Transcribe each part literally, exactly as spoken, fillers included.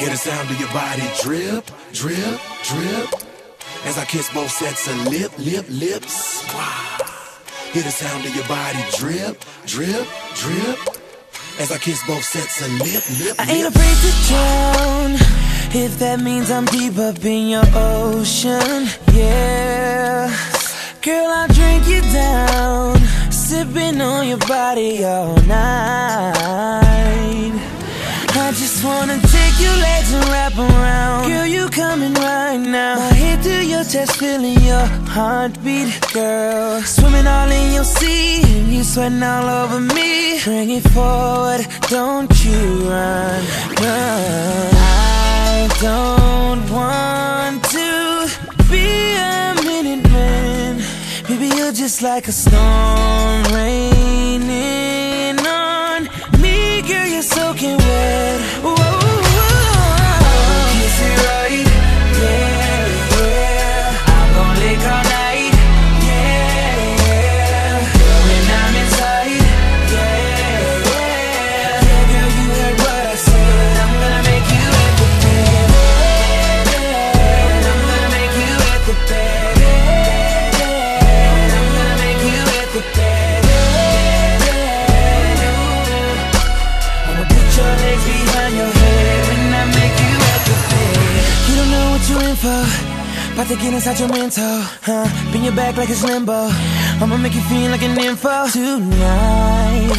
Hear the sound of your body drip, drip, drip, as I kiss both sets of lip, lip, lips. Wow. Hear the sound of your body drip, drip, drip, as I kiss both sets of lip, lip, I ain't afraid to drown, if that means I'm deep up in your ocean, yeah. Girl, I'll drink you down, sipping on your body all night. I just wanna take your legs and wrap around. Girl, you coming right now. My head to your chest, feeling your heartbeat, girl. Swimming all in your sea, and you sweating all over me. Bring it forward, don't you run, run. I don't want to be a minute man. Baby, you're just like a storm raining on me. Girl, you're soaking wet. Whoa, whoa, whoa. Kiss it right, yeah, yeah. I'm gon' lick all night, yeah, yeah. When I'm inside, yeah, yeah. Yeah, girl, you heard what I said. I'm gonna make you wet the bed. I'm gonna make you wet the bed. I'm gonna make you wet the bed. I'ma put your legs behind your head when I make you wet the bed. You don't know what you're in for, about to get inside your mental, huh? Bend your back like it's limbo. I'ma make you feel like an info tonight.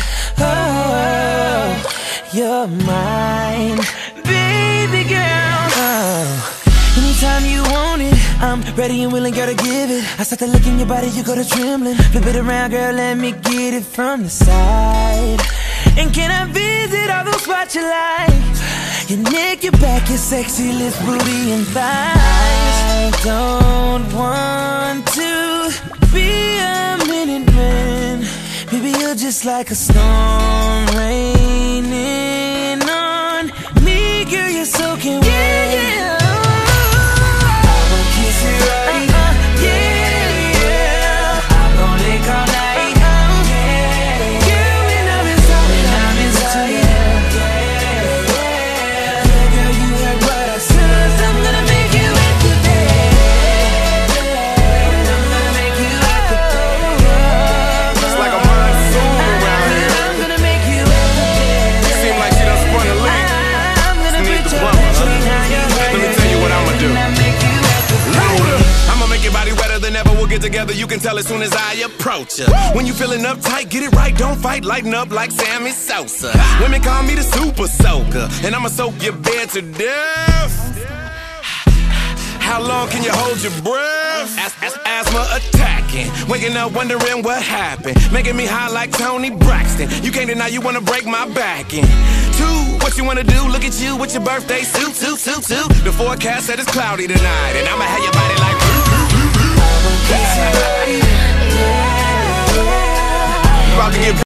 Oh, you're mine, baby girl. Oh, anytime you want it, I'm ready and willing, girl, to give it. I start to look in your body, you go to trembling. Flip it around, girl, let me get it from the side. And can I visit all those spots you like? Your neck, your back, your sexy lips, booty, and thighs. I don't want to be a minute man. Baby, you're just like a storm raining on me. Girl, you're soaking wet. Yeah, yeah. I'm gon' kiss it right, uh, uh, yeah, yeah. I'm gon' lick all night, uh, uh, yeah, yeah. Girl, when I'm inside, when I'm inside, yeah, yeah, yeah. Yeah, girl, you heard what I said. 'Cause I'm gonna make you wet the bed. I'm gonna make you wet the bed. It's like a monsoon around here. I'm gonna make you wet the bed. Seem like she done spun a leak. I'm gonna Just need put the your plumber, legs huh? behind your head. Let me tell you what I'ma do. And I make you wet the bed. Louder. I'ma make your body wetter than ever. We'll get together, you can tell as soon as I approach ya. When you feeling uptight, get it right, don't fight. Lighten up like Sammy Sosa. Women call me the super soaker, and I'ma soak your bed to death. How long can you hold your breath? As as asthma attacking, waking up wondering what happened, making me high like Tony Braxton. You can't deny you wanna break my back in. Two, what you wanna do? Look at you with your birthday suit, suit, suit, suit. The forecast said it's cloudy tonight, and I'ma have your body like. Kiss it right, yeah, yeah. About to get